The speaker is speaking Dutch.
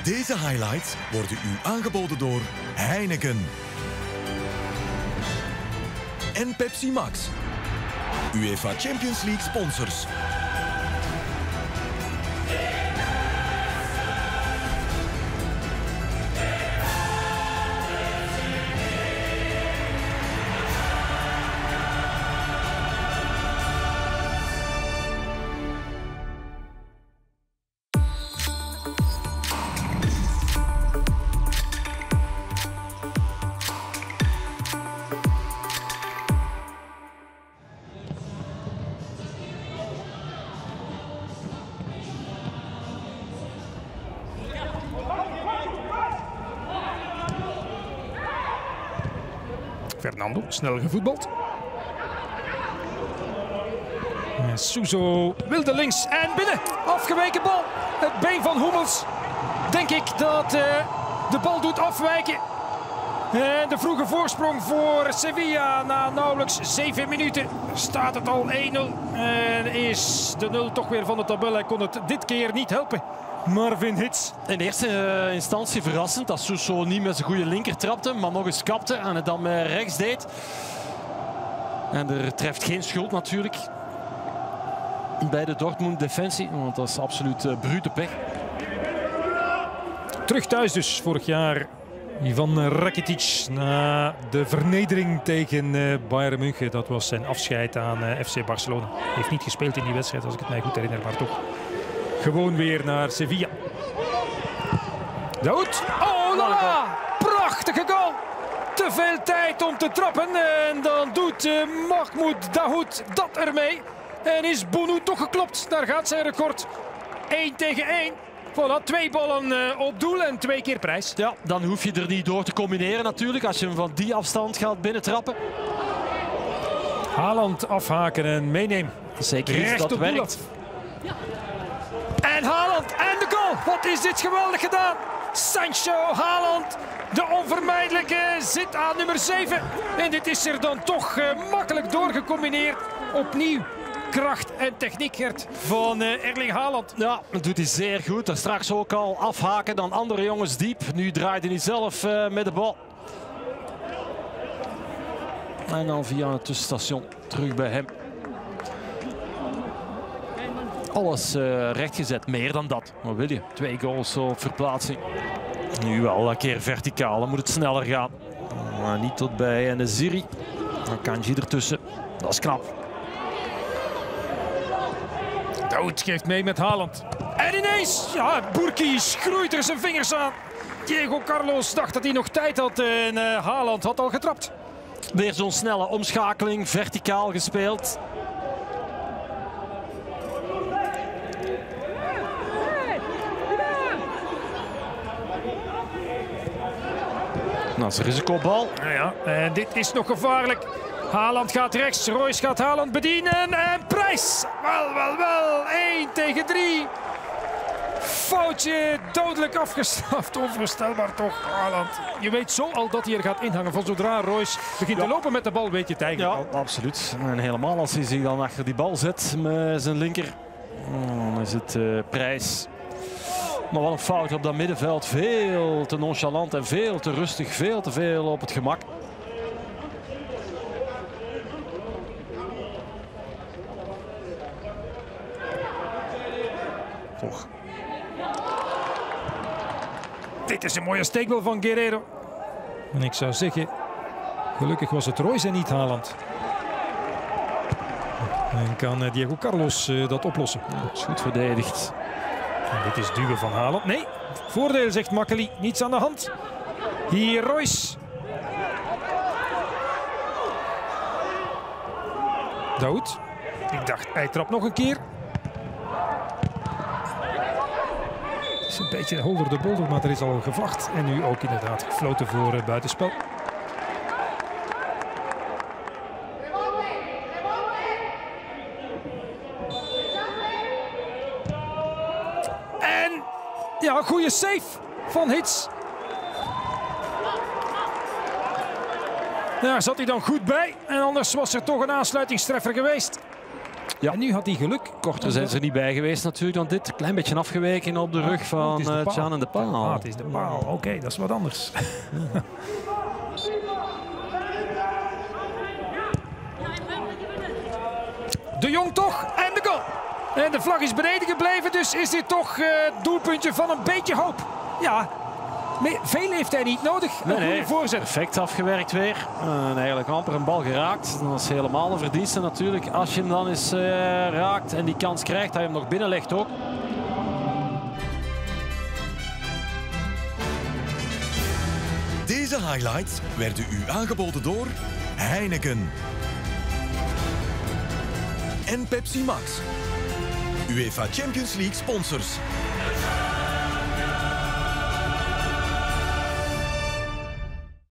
Deze highlights worden u aangeboden door Heineken en Pepsi Max, UEFA Champions League sponsors. Fernando, snel gevoetbald. Suso wilde links en binnen. Afgeweken bal. Het been van Hummels. Denk ik dat de bal doet afwijken. En de vroege voorsprong voor Sevilla na nauwelijks 7 minuten. Staat het al 1-0. En is de 0 toch weer van de tabel. Hij kon het dit keer niet helpen. Marvin Hitz. In eerste instantie verrassend dat Suso niet met zijn goede linker trapte, maar nog eens kapte en het dan met rechts deed. En er treft geen schuld natuurlijk bij de Dortmund defensie, want dat is absoluut brute pech. Terug thuis dus vorig jaar. Ivan Rakitic na de vernedering tegen Bayern München. Dat was zijn afscheid aan FC Barcelona. Hij heeft niet gespeeld in die wedstrijd als ik het mij goed herinner, maar toch. Gewoon weer naar Sevilla. Daoud. Oh la la! Prachtige goal! Te veel tijd om te trappen. En dan doet Mahmoud Dahoud dat ermee. En is Bounou toch geklopt. Daar gaat zijn record. 1 tegen 1. Voilà, 2 ballen op doel en 2 keer prijs. Ja, dan hoef je er niet door te combineren natuurlijk als je hem van die afstand gaat binnentrappen. Haaland afhaken en meenemen. Zeker iets dat werkt. En Haaland en de goal. Wat is dit geweldig gedaan. Sancho, Haaland, de onvermijdelijke, zit aan nummer 7. En dit is er dan toch makkelijk doorgecombineerd. Opnieuw kracht en techniek, Gert, van Erling Haaland. Ja, dat doet hij zeer goed. Daar straks ook al afhaken dan andere jongens diep. Nu draaide hij zelf met de bal. En dan via het tussenstation terug bij hem. Alles rechtgezet, meer dan dat. Wat wil je? 2 goals op verplaatsing. Nu wel een keer verticaal, dan moet het sneller gaan. Maar niet tot bij Neziri. Dan Kanji ertussen. Dat is knap. Daoud geeft mee met Haaland. En ineens, ja, Burki schroeit er zijn vingers aan. Diego Carlos dacht dat hij nog tijd had en Haaland had al getrapt. Weer zo'n snelle omschakeling, verticaal gespeeld. Dat is een risicobal. Ja, en dit is nog gevaarlijk. Haaland gaat rechts, Royce gaat Haaland bedienen en prijs. Wel, 1 tegen 3. Foutje, dodelijk afgestraft, onvoorstelbaar toch, Haaland. Je weet zo al dat hij er gaat inhangen. Van zodra Royce begint te lopen met de bal, weet je het eigenlijk al. Ja, absoluut. En helemaal als hij zich dan achter die bal zet met zijn linker. Dan is het prijs. Maar wat een fout op dat middenveld. Veel te nonchalant en veel te rustig. Veel te veel op het gemak. Toch. Dit is een mooie steekbal van Guerrero. En ik zou zeggen, gelukkig was het Royce en niet Haaland. En kan Diego Carlos dat oplossen. Ja, is goed verdedigd. En dit is duwen van Haaland. Nee, voordeel zegt Makkeli. Niets aan de hand. Hier Royce. Daoud. Ik dacht, hij trapt nog een keer. Het is een beetje holder de bolder, maar er is al gevlacht. En nu ook inderdaad gefloten voor buitenspel. En ja, goede save van Hitz. Daar zat hij dan goed bij. En anders was er toch een aansluitingstreffer geweest. Ja. En nu had hij geluk. Korter zijn ze er niet bij geweest natuurlijk dan dit. Een klein beetje afgeweken op de rug van Can en de paal. Ah, het is de paal. Oké, dat is wat anders. De Jong toch. En de goal. En de vlag is beneden gebleven. Dus is dit toch het doelpuntje van een beetje hoop. Ja, veel heeft hij niet nodig. Een goede voorzet. Perfect afgewerkt weer. En eigenlijk amper een bal geraakt. Dat is helemaal een verdienste natuurlijk. Als je hem dan eens raakt en die kans krijgt, dat je hem nog binnenlegt ook. Deze highlights werden u aangeboden door Heineken en Pepsi Max, UEFA Champions League sponsors.